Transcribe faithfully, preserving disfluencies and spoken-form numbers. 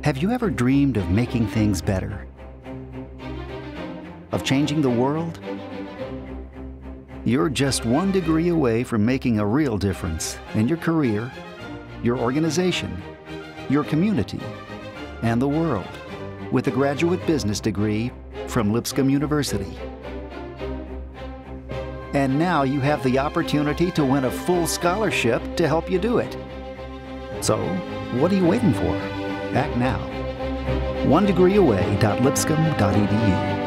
Have you ever dreamed of making things better? Of changing the world? You're just one degree away from making a real difference in your career, your organization, your community, and the world with a graduate business degree from Lipscomb University. And now you have the opportunity to win a full scholarship to help you do it. So, what are you waiting for? Act now. one degree away dot lipscomb dot e d u